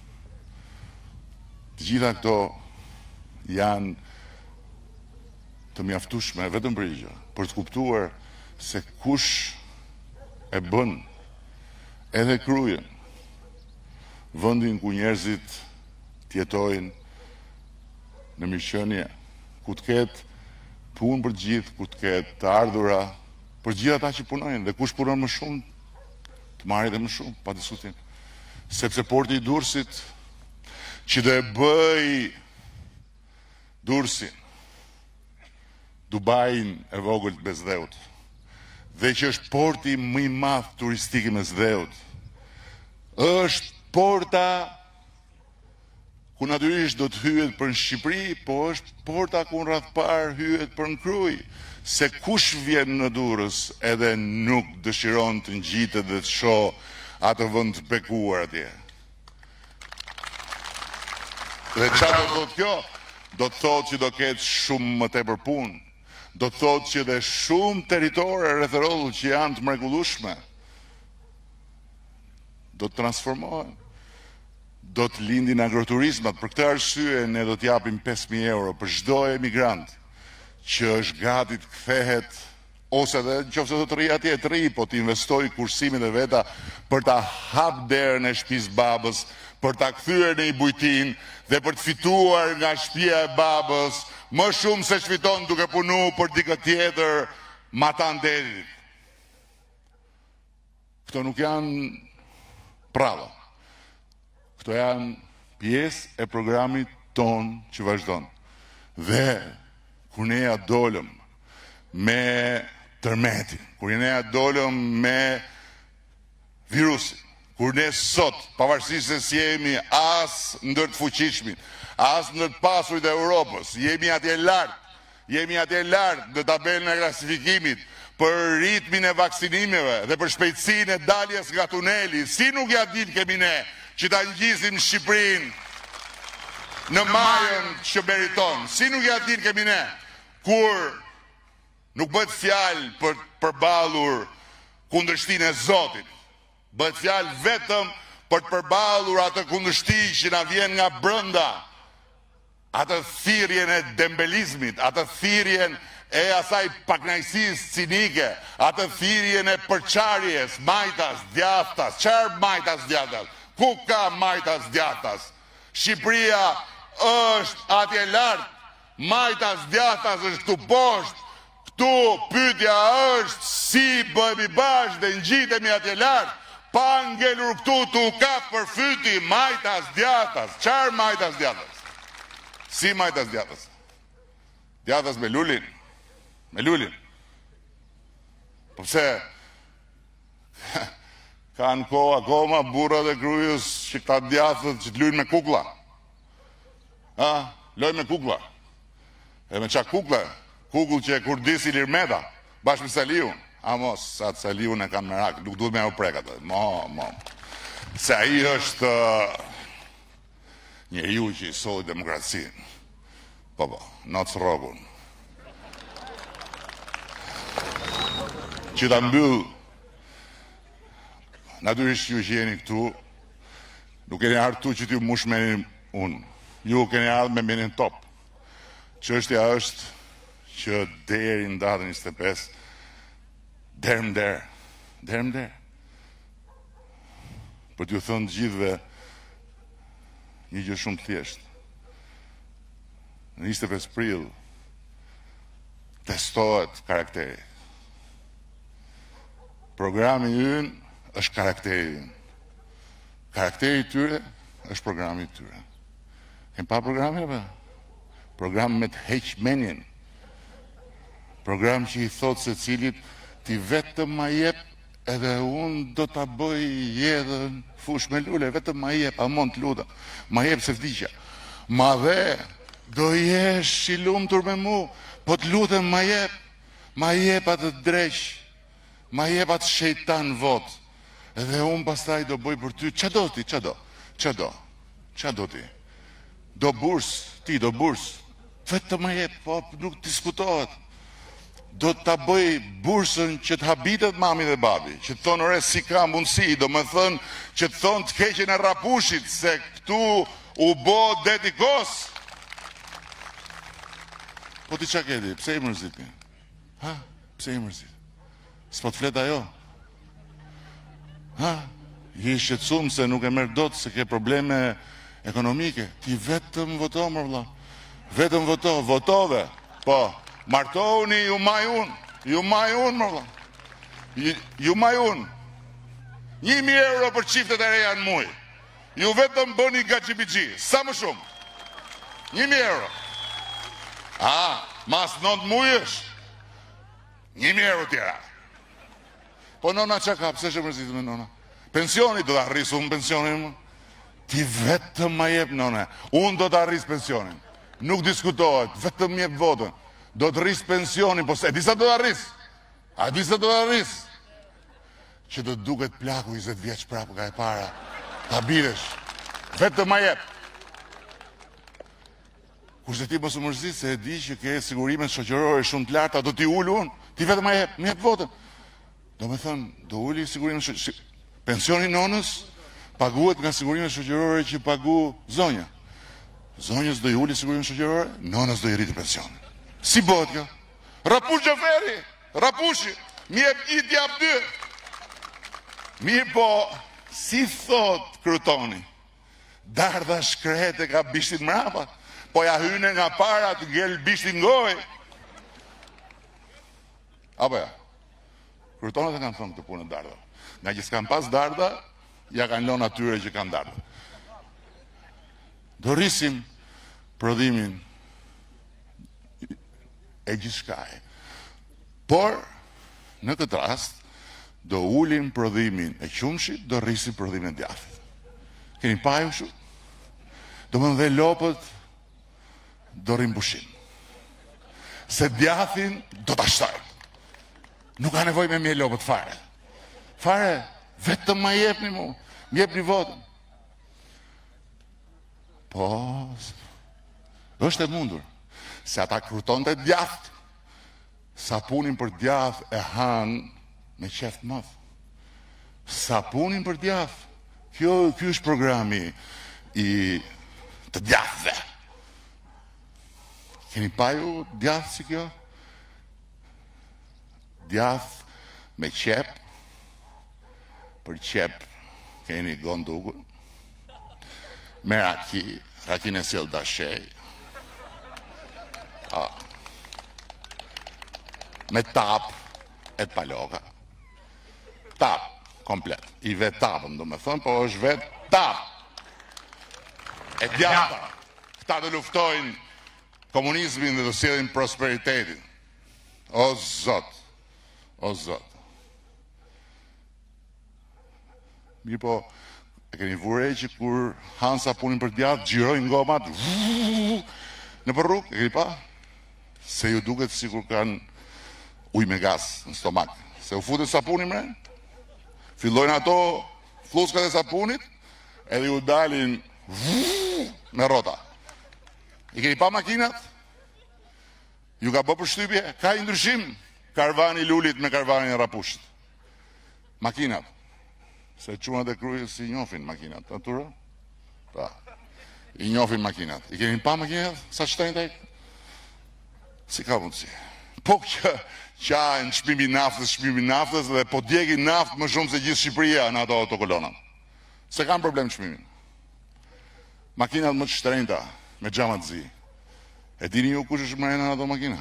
Të gjitha këto janë të mjaftueshme vetëm për gjë, për të kuptuar se kush e bën edhe krujën, vendin ku njerëzit tjetojnë në mirëqenie, ku të ketë punë për gjithë, ku të ketë të ardhura për gjithë ata që punojnë, dhe kush punon më shumë, të marrë edhe më shumë, pa diskutim. Sepse porti i Durrësit, që do e bëj Durrësin, Dubajin e vogël të Bezdeut, dhe që është porti më i madh turistik i Mesdheut, është porta ku natyrisht do të hyet për në Shqipëri, po është porta ku në radh parë hyet për në Krujë, se kush vjen në Durrës edhe nuk dëshiron të ngjitet dhe të shoh atë vend të bekuar atje. Dhe çfarë do të thotë kjo? Do të thotë që do ketë shumë më tepër punë, do të thotë që dhe shumë territore rreth rrotull që janë të mrekullueshme do të transformohen. Do të lindin agroturizmat. Për këtë arsye ne do t'japim pesë mijë euro për çdo emigrant që është gati të kthehet, ose edhe nëse do të rri atje të rri, po të investojë kursimin e veta për ta hap derën e shtëpisë babës, për ta kthyer në i bujtin dhe për të fituar nga shtëpia e babës më shumë se çfiton duke punuar për dikë tjetër matan detit. Këto nuk janë prava. Këto janë pjesë e programit ton që vazhdon. Dhe kur ne ja dolëm me tërmetin, kur ne ja dolëm me virusin, kur ne sot, pavarësisht se si jemi as ndër të fuqishmin, as ndër të pasurit e Europës, jemi atje lart, jemi atje lart në tabelën e klasifikimit për ritmin e vaksinimeve dhe për shpejtësinë e daljes nga tuneli, si nuk ja dim kemi ne që ta ngjisim Shqipërinë në majën që meriton. Si nuk ja din kemi ne, kur nuk bëhet fjalë për përballur kundërshtinë e Zotit. Bëhet fjalë vetëm për të përballur atë kundërshti që na vjen nga brenda, atë thirrjen e dembelizmit, atë thirrjen e asaj paknajsis cinike, atë thirrjen e përçarjes, majtas, djathtas, çfarë majtas, djathtas? Ku ka majtas, djathtas? Shqipëria është atje lart, majtas, djathtas është këtu poshtë. Këtu pyetja është si bëhemi bashkë dhe ngjitemi atje lart, pa ngelur këtu tu kap për fyti majtas, djathtas. Çfarë majtas, djathtas? Si majtas, djathtas? Djathtas me lulin. Me lulin. Po pse kanë kohë akoma burra dhe grujës që këta djathët që të lujnë me kukla. Ha? Lojnë me kukla. E me qa kukla? Kukull që e kurdisi Lirmeta, bashkë me Saliun. A mos, sa të Saliun e kanë merak, nuk duhet me e prek atë. Mo, mo. Se aji është uh, njeriu që i solli demokracinë. Po, po, not rogun. Që ta mbyll, natyrisht ju që jeni këtu, nuk keni ardhur që t'ju mush me unë. Ju keni ardhur me menin top. Çështja është që deri në datën njëzet e pesë, derë më derë, derë më derë, për t'ju thënë gjithve një gjë shumë thjeshtë. Në njëzet e pesë prill testohet karakteri. Programi ynë është karakteri ynë. Karakteri tyre është programi tyre. Kem pa programi apo? Program me të heqmenjen. Program që i thot se cilit ti vetëm ma jep edhe unë do t'a bëj jedhën fush me lule, vetëm ma jep, a mund të luta, ma jep se vdiqja. Ma dhe, do jesh i lumtur me mu, po të lutem ma jep, ma jep atë dreq, ma jep atë shejtan vot, edhe unë pastaj do bëj për ty, qa do ti, qa do, qa do, qa do ti, do burs, ti do burs, vetëm ma jep, po nuk diskutohet. Do t'a bëj bursën që të habitet mami dhe babi, që të thonë ore si ka mundësi, do me thënë që të thonë të keqen e rapushit, se këtu u bo deti kos. Po ti qa kedi, pse i mërzit një? Ha? Pse i mërzit? S'po të flet ajo? Ha? Je i shqetësum se nuk e merë dot, se ke probleme ekonomike. Ti vetëm voto, më vëlla. Vetëm voto, votove, po. Martohuni ju maj unë, ju maj unë, më vëlla. Ju, ju maj unë. Njimi euro për qiftet e reja në muj. Ju vetëm bëni gachibigji, sa më shumë. Njimi euro. A, mas nëndë mujësh. Njimi euro tjera. Po nona që ka, pse që mërzitë me nona? Pensioni do të arrisë unë pensionin më. Ti vetëm ma jep nona. Unë do të arrisë pensionin. Nuk diskutohet, vetëm jep votën. Do të rrisë pensionin, po se e disa do të arrisë. A disa do të arrisë. Që do të duket plaku njëzet vjeç prapë ka e para. Ta bidesh. Vetëm ma jep. Kurse ti mos u mërzit se e di që ke sigurimet shoqërore shumë të larta, do t'i ullu unë. Ti vetëm ma jep, më jep votën. Do me thënë, do ulli sigurimet shoqërore. Pensioni nonës paguhet nga sigurimet shoqërore që pagu zonja. Zonjës do i ulli sigurimet shoqërore, nonës do i rritë pensionin. Si bëhet kjo? Rapush Gjaferi, rapushi, mi jep i t'jap dy. Mirë po, si thot Krutoni, dardha shkret e ka bishtin mrapa, po ja hyne nga para të ngel bishtin ngoj. Apo ja? Krutonët e kanë thënë këtë punë dardha. Nga që s'kan pas dardha, ja kanë lonë atyre që kanë dardha. Do rrisim prodhimin e gjithë shkaj. Por, në këtë rast, do ulim prodhimin e qumshit, do rrisim prodhimin e djathit. Keni pa ju shu? Do më dhe lopët, do rrim pushim. Se djathin, do të ashtajt. Nuk ka nevoj me mje lopët fare. Fare, vetëm ma jep një mu, më jep një votën. Po, është e mundur. Se ata kruton të djath, sapunin për djath e han me qeft mëth. Sapunin për djath, kjo, kjo është programi i të djathve. Keni pa ju djath si kjo? djath, me qep, për qep keni gondugur, me raki, rakin e sjell dashej, a, me tap, e paloka, tap, komplet, i vet tapën, do me thënë, po është vet tap, e djata, këta të luftojnë komunizmin dhe të sjellin prosperitetin. O Zot, o Zot. Mirë po, e keni vure që kur hanë sapunin për djatë, gjirojnë gomat, në për rrugë, e keni pa? Se ju duket sikur kanë uj me gas në stomak. Se u futet sapunin mre, fillojnë ato fluskat e sapunit, edhe ju dalin me rota. I keni pa makinat? Ju ka bë përshtypje? Ka i ndryshim karvani lulit me karvani rapushit. Makinat. Se qunat e krujës i njofin makinat. Atura? Pa. I njofin makinat. I keni pa makinat? Sa qëtajnë taj? Si ka mundësi. Po që qajnë shpimi naftës, shpimi naftës dhe po djegin naftë më shumë se gjithë Shqipëria në ato autokolonat. Se kam problem shpimin. Makinat më të shtrenjta, me gjamat zi. E dini ju kush është mrena në ato makina?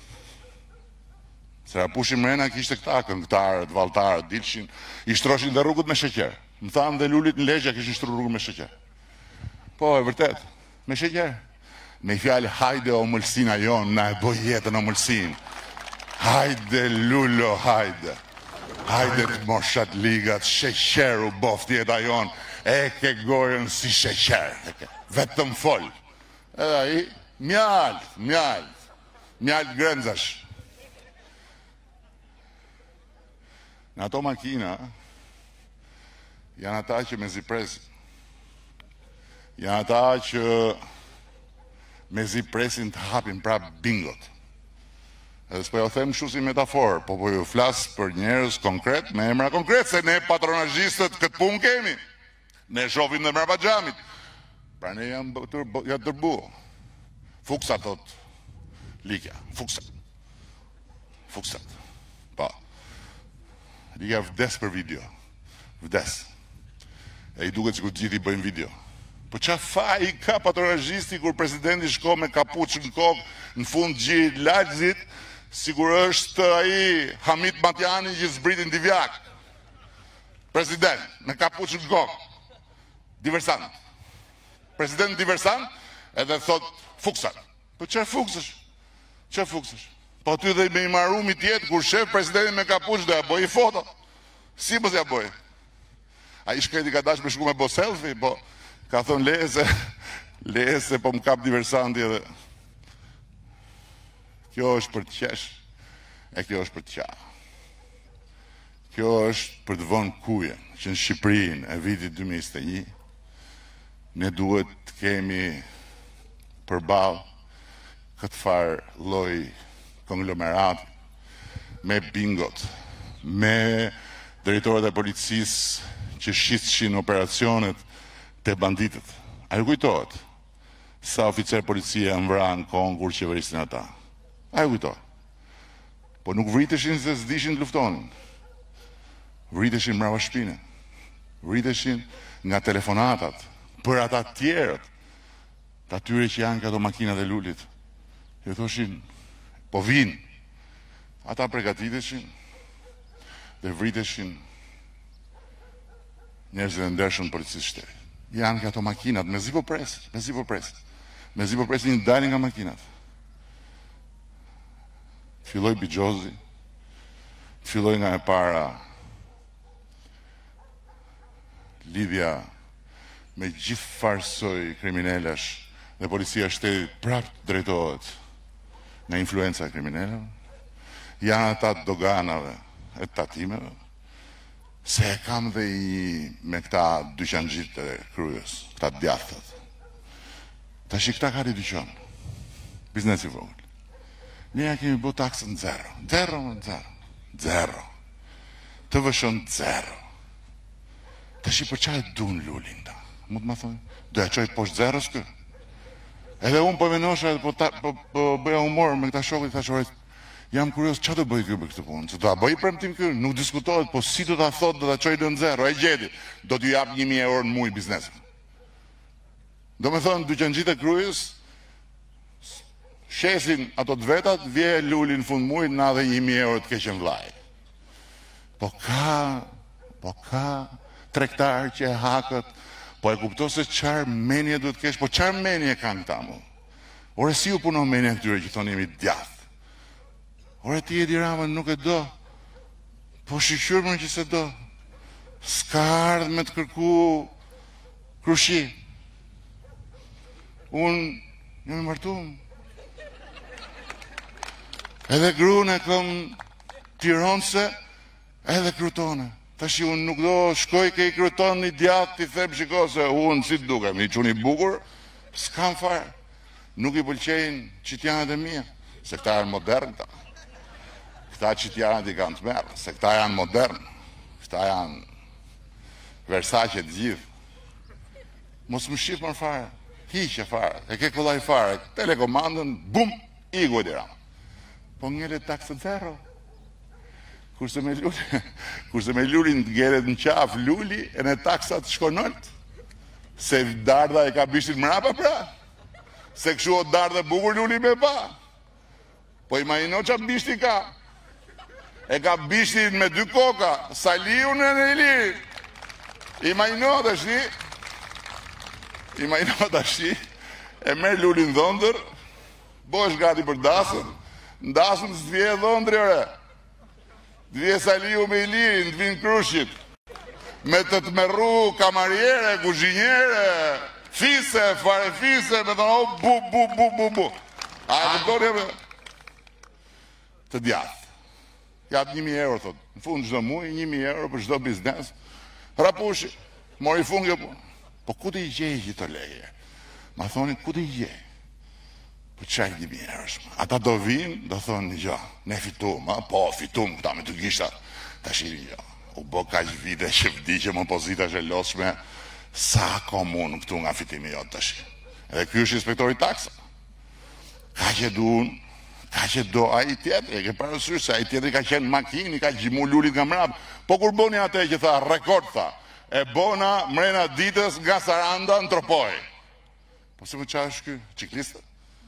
Se rapushi mrena kishte këta, këngëtarët, valtarët, dilshin, i shtroshin dhe rrugët me sheqer. Më thanë dhe lulit në legja kishin shtru rrugët me sheqer. Po, e vërtet, me sheqer. Me i fjallë, hajde o mëlsina jonë, na e boj jetën o mëlsin. Hajde, lullo, hajde. Hajde të moshat ligat, sheqeru boft jeta jonë, e ke gojën si sheqer. Vetëm fol. Edhe i, mjalt, mjalt, mjalt grenzash. Në ato makina, janë ata që me zipresin. Janë ata që me zipresin të hapin prap bingot. Edhe s'po jo them shu si metaforë, po po ju flasë për njerëz konkret, me emra konkret, se ne patronazhistët këtë pun kemi. Ne shofim dhe mërë pajamit. Pra ne janë tërbu. Fuksat thot Likja, fuksat. Fuksat. Pa. Likja vdes për video. Vdes. E i duket që ku gjithi bëjmë video. Po qa fa i ka patronazhisti kur presidenti shko me kapuç në kokë, në fund gjithë lagzit, sigur është ai Hamit Matjani që zbritin divjak. President, me kapuç në kokë. Diversant. President diversant, edhe thot fuksat. Po qa fuksësh? Qa fuksësh? Po ty dhe me i maru mi tjetë, kur shef presidentin me kapuç dhe ja boj i foto. Si mos ja boj? A i shkreti ka dash me shku me bo selfie, po ka thonë leze, leze, po më kap diversanti edhe. Kjo është për të qesh, e kjo është për të qa. Kjo është për të vënë kujen, që në Shqipërinë e vitit dy mijë e njëzet e një, ne duhet të kemi përballë këtë farë lloj konglomerat, me bingot, me drejtorët e policisë që shitshin operacionet të banditët. A ju kujtohet sa oficer policia në vranë kohën kur qeverisnin ata? A ju kujtohet? Po nuk vriteshin se s'dishin të luftonin. Vriteshin mbrapa shpine. Vriteshin nga telefonatat për ata tjerët të atyre që janë këto makinat e lulit. E thoshin, po vinë. Ata pregatiteshin dhe vriteshin njerëzit e ndershëm policisë shtetit. Janë këto makinat me zi po presin, me zi po presin. Me zi po presin një dalin nga makinat. Filloj Bigjozi, filloj nga e para lidhja me gjithë farsoj kriminelash dhe policia shtetit prapë drejtohet nga influenca e kriminelave, janë ata doganave e tatimeve, se e kam dhe i me këta dyqanxhit e kryes, këta djathët. Ta shi këta ka ridyqon, biznesi vogël. Ne ja kemi bu taksën zero, zero, zero, zero, të vëshon zero. Ta shi për qaj dun lullin ta, mu të ma thonë, do ja qoj poshtë zeros kë. Edhe unë po menosha, po, po, po bëja humor me këta shokët, ta shorët, Jam kurios çfarë do bëj ky për këtë punë? Se do ta bëj premtim ky, nuk diskutohet, po si do ta thotë, do ta çojë në zero, e gjeti. Do t'ju jap një mijë euro në muaj biznesin. Do me thonë, dyqanxhit e Krujës shesin ato të vetat, vje luli në fund muajit, na dhe një mijë euro të keqen vllaj. Po ka, po ka tregtar që e hakët, po e kupto se çfarë menje duhet kesh, po çfarë menje kanë këta mu? Ore si u punon menja këtyre që thonë jemi djath? Ore ti Edi Rama nuk e do, po shqyqyrë që se do. S'ka ardhë me të kërku Krushi. Unë jam i martuar. Edhe gruën e kam tironse, edhe krutone. Tashi unë nuk do shkoj ke i kruton një djatë, ti them shiko se unë si të dukem, i quni bukur, s'kam fare. Nuk i pëlqejnë qitjanët e mija, se këta janë modern këta. Këta qitjanët i kanë të merë, se këta janë modern. Këta janë Versace të gjithë. Mos më shqip më fare, hiqe fare, e ke kollaj fare, telekomandën, bum, i gu e dira. Po ngele taksë zero. Kurse me luli, kurse me lulin të geret në qaf luli, e në taksat shkonëlt. Se darda e ka bishtin mrapa pra. Se këshu o darda bukur luli me pa. Po imagino qa bishti ka. E ka bishtin me dy koka, saliu në në ili. Imagino të shni, imagino të shni, e merë lulin dhëndër, bo është gati për dasën, në dasën të zvje dhëndri ore. Dvje saliu me i lirin, të vinë Krushit, me të të merru kamarjere, kuzhinjere, fise, fare fise, me të në bu, bu, bu, bu, bu. A e këtoni e me të djathë. Jatë një mijë euro, thot. Në fund çdo muaj, një mijë euro për çdo biznes. Rapushi, mori fund kjo punë. Po ku të i gjej që të leje? Ma thoni, ku të i gjej? Po qaj një mijë euro shma. Ata do vinë, do thonë një gjo, ne fitum, a? Po, fitum, këta me të gishta. Ta shiri një gjo. U bo kaq vite që vdiqe më pozita që losme, sa komun këtu nga fitimi jotë të shi. Edhe kjo është inspektori taksa. Ka që du unë, ka që do a i tjetëri, e ke parasysh se a i tjetëri ka qenë makini, ka gjimu lullit nga mrapë. Po kur boni atë që tha, rekord tha, e bona mrena ditës nga Saranda në Tropoj. Po se më qa është kjo? Qiklista?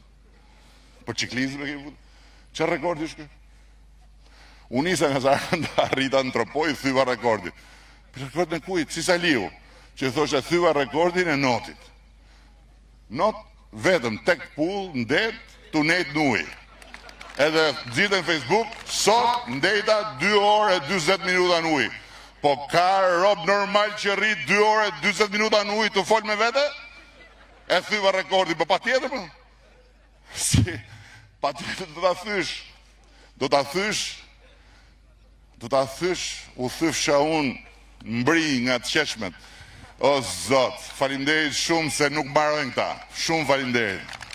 Për qiklizme ke vëtë? Qa rekordi është kjo? Unë isa nga Saranda, arrita në Tropoj, thyva rekordin. Për rekord në kujtë, si Saliu, që thoshe thyva rekordin e notit. Not vetëm tek pull, ndet, tunet në ujë. Edhe gjithë në Facebook, sot ndeta dy orë e dyzet minuta në ujë. Po ka rob normal që rrit dy orë e dyzet minuta në ujë të fol me vete? E thyva rekordi, po pa tjetër për? Si, pa tjetër do t'a thysh. Do t'a thysh, do t'a thysh, u thysha unë mbri nga të qeshmet. O Zot, falimderit shumë se nuk mbarojnë këta. Shumë falimderit.